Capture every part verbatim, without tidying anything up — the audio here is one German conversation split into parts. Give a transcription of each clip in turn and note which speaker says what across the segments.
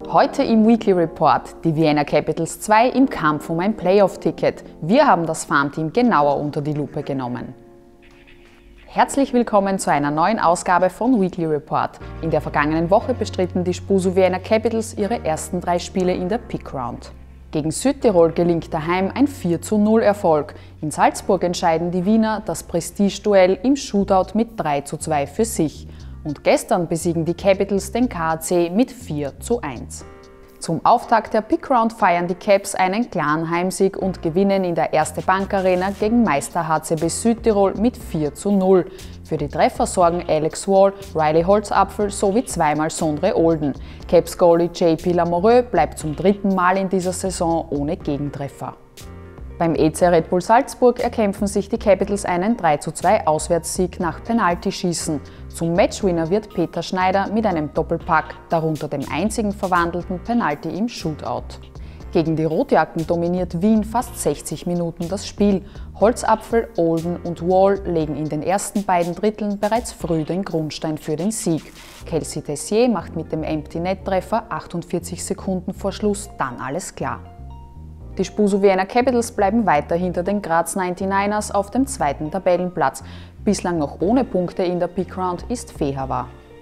Speaker 1: Heute im Weekly Report die Vienna Capitals zwei im Kampf um ein Playoff-Ticket. Wir haben das Farmteam genauer unter die Lupe genommen. Herzlich willkommen zu einer neuen Ausgabe von Weekly Report. In der vergangenen Woche bestritten die Spusu Vienna Capitals ihre ersten drei Spiele in der Pick Round. Gegen Südtirol gelingt daheim ein vier zu null Erfolg. In Salzburg entscheiden die Wiener das Prestige-Duell im Shootout mit drei zu zwei für sich. Und gestern besiegen die Capitals den K A C mit vier zu eins. Zum Auftakt der Pick Round feiern die Caps einen klaren Heimsieg und gewinnen in der Erste Bank Arena gegen Meister H C B Südtirol mit vier zu null. Für die Treffer sorgen Alex Wall, Riley Holzapfel sowie zweimal Sondre Olden. Caps Goalie J P Lamoureux bleibt zum dritten Mal in dieser Saison ohne Gegentreffer. Beim E C Red Bull Salzburg erkämpfen sich die Capitals einen drei zu zwei Auswärtssieg nach Penaltyschießen. Zum Matchwinner wird Peter Schneider mit einem Doppelpack, darunter dem einzigen verwandelten Penalty im Shootout. Gegen die Rotjacken dominiert Wien fast sechzig Minuten das Spiel. Holzapfel, Olden und Wall legen in den ersten beiden Dritteln bereits früh den Grundstein für den Sieg. Kelsey Tessier macht mit dem Empty-Net-Treffer achtundvierzig Sekunden vor Schluss dann alles klar. Die Spusu Vienna Capitals bleiben weiter hinter den Graz neunundneunzigers auf dem zweiten Tabellenplatz. Bislang noch ohne Punkte in der Pick Round ist Fehervar.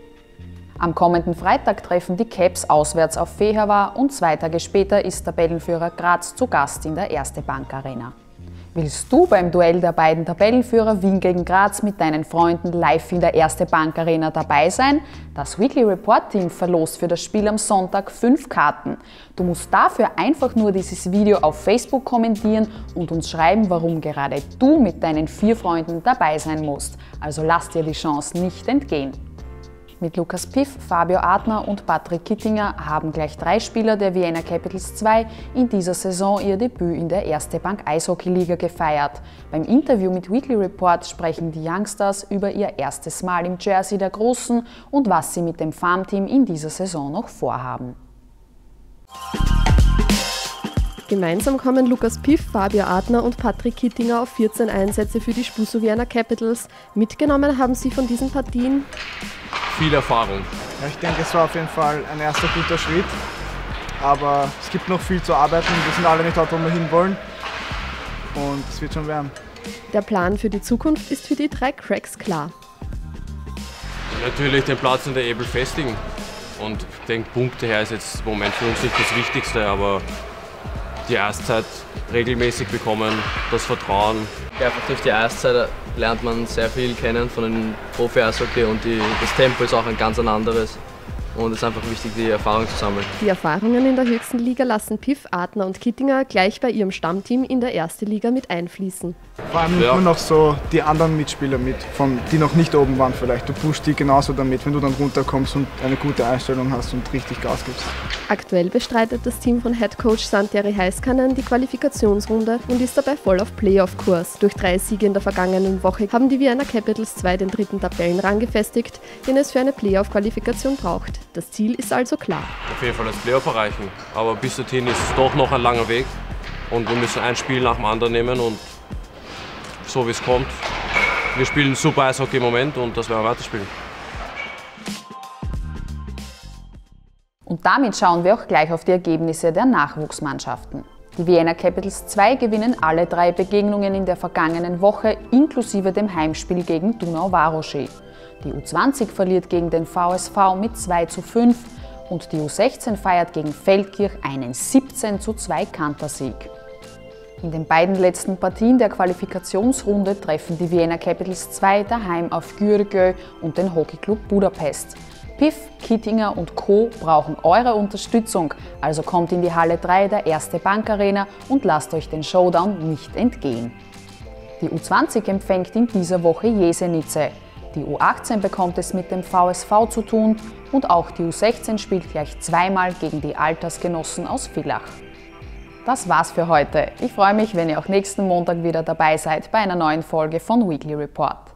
Speaker 1: Am kommenden Freitag treffen die Caps auswärts auf Fehervar und zwei Tage später ist Tabellenführer Graz zu Gast in der Erste Bank Arena. Willst du beim Duell der beiden Tabellenführer Wien gegen Graz mit deinen Freunden live in der Erste Bank Arena dabei sein? Das Weekly Report Team verlost für das Spiel am Sonntag fünf Karten. Du musst dafür einfach nur dieses Video auf Facebook kommentieren und uns schreiben, warum gerade du mit deinen vier Freunden dabei sein musst. Also lass dir die Chance nicht entgehen. Mit Lukas Piff, Fabio Adner und Patrick Kittinger haben gleich drei Spieler der Vienna Capitals zwei in dieser Saison ihr Debüt in der Erste Bank Eishockey-Liga gefeiert. Beim Interview mit Weekly Report sprechen die Youngsters über ihr erstes Mal im Jersey der Großen und was sie mit dem Farmteam in dieser Saison noch vorhaben.
Speaker 2: Gemeinsam kommen Lukas Piff, Fabio Adner und Patrick Kittinger auf vierzehn Einsätze für die Spusu Vienna Capitals. Mitgenommen haben sie von diesen Partien
Speaker 3: viel Erfahrung.
Speaker 4: Ja, ich denke, es war auf jeden Fall ein erster guter Schritt, aber es gibt noch viel zu arbeiten. Wir sind alle nicht dort, wo wir hinwollen, und es wird schon werden.
Speaker 2: Der Plan für die Zukunft ist für die drei Cracks klar.
Speaker 3: Natürlich den Platz in der Ebel festigen, und ich denke, Punkte her ist jetzt im Moment für uns nicht das Wichtigste, aber die Eiszeit regelmäßig bekommen, das Vertrauen.
Speaker 5: Einfach durch die Eiszeit lernt man sehr viel kennen von den Profi-Eishockey, und die, das Tempo ist auch ein ganz anderes. Und es ist einfach wichtig, die Erfahrung zu sammeln.
Speaker 2: Die Erfahrungen in der höchsten Liga lassen Piff, Adner und Kittinger gleich bei ihrem Stammteam in der Erste Liga mit einfließen.
Speaker 4: Vor allem nimmt
Speaker 3: Ja.
Speaker 4: man noch so die anderen Mitspieler mit, von, die noch nicht oben waren vielleicht. Du pushst die genauso damit, wenn du dann runterkommst und eine gute Einstellung hast und richtig Gas gibst.
Speaker 2: Aktuell bestreitet das Team von Headcoach Santeri Heiskanen die Qualifikationsrunde und ist dabei voll auf Playoff-Kurs. Durch drei Siege in der vergangenen Woche haben die Vienna Capitals zwei den dritten Tabellenrang gefestigt, den es für eine Playoff-Qualifikation braucht. Das Ziel ist also klar.
Speaker 3: Auf jeden Fall das Playoff erreichen, aber bis dorthin ist es doch noch ein langer Weg, und wir müssen ein Spiel nach dem anderen nehmen, und so wie es kommt. Wir spielen super Eishockey im Moment, und das werden wir weiterspielen.
Speaker 1: Und damit schauen wir auch gleich auf die Ergebnisse der Nachwuchsmannschaften. Die Vienna Capitals zwei gewinnen alle drei Begegnungen in der vergangenen Woche, inklusive dem Heimspiel gegen Donau-Waroschy. Die U zwanzig verliert gegen den V S V mit zwei zu fünf und die U sechzehn feiert gegen Feldkirch einen siebzehn zu zwei Kantersieg. In den beiden letzten Partien der Qualifikationsrunde treffen die Vienna Capitals zwei daheim auf György und den Hockeyclub Budapest. Piff, Kittinger und Co. brauchen eure Unterstützung, also kommt in die Halle drei der Erste Bank Arena und lasst euch den Showdown nicht entgehen. Die U zwanzig empfängt in dieser Woche Jesenice. Die U achtzehn bekommt es mit dem V S V zu tun und auch die U sechzehn spielt gleich zweimal gegen die Altersgenossen aus Villach. Das war's für heute. Ich freue mich, wenn ihr auch nächsten Montag wieder dabei seid bei einer neuen Folge von Weekly Report.